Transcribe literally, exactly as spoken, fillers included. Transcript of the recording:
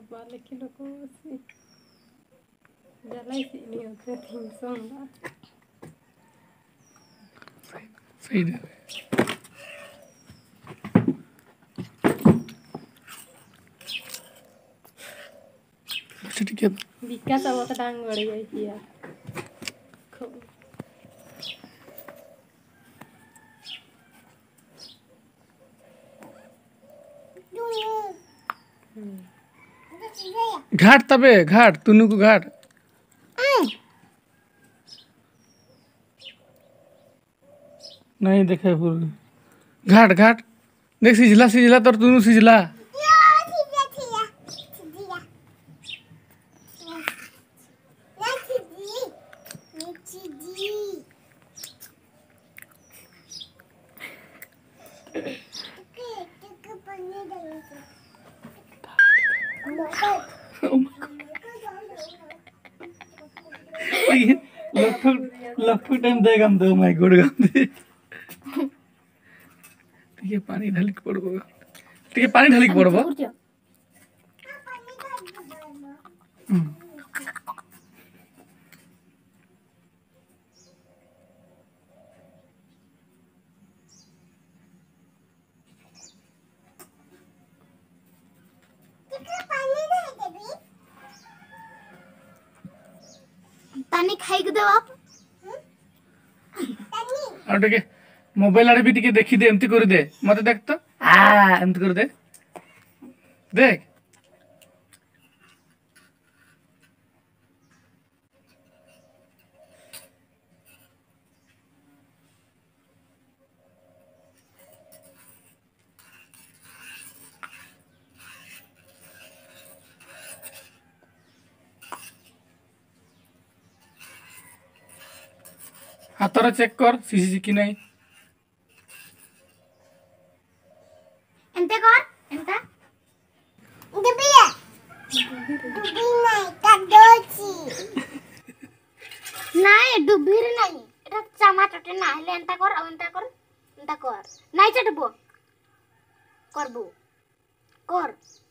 balik kilo ko si jalai si ini hote तीन सौ ना सही दे ठीक है विकास अब तो डांग बढ़ गई थी यार घाट तबे घाट तुनु को घाट नहीं देखे फूल घाट घाट देख सिजला सिजला तो तुनु सिजला लफ्टू लफ्टू टाइम देगा हम दो माय गॉड गम दे ठीक है पानी ढाली के पड़बो ठीक है पानी ढाली के पड़बो पानी खाई के दो आप और ठीक है मोबाइल आड़े भी टिके देखी दे एमती कर दे मत देख तो आ एमती कर दे देख हाथरा चेक कर सीसी की नहीं एंते कर एंता डुबिया डुबी नहीं काडोची नहीं डुबी रे नहीं एटा टमाटर ना हेले एंता कर और एंता कर एंता कर नहीं चटबो करबो कर